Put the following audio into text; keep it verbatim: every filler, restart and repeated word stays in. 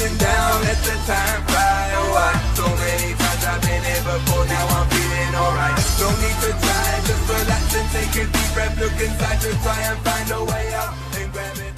sitting down, let the time fly. Oh, I, so many times I've been here before, now I'm feeling alright. No need to try, just relax and take a deep breath. Look inside to try and find a way out and grab it.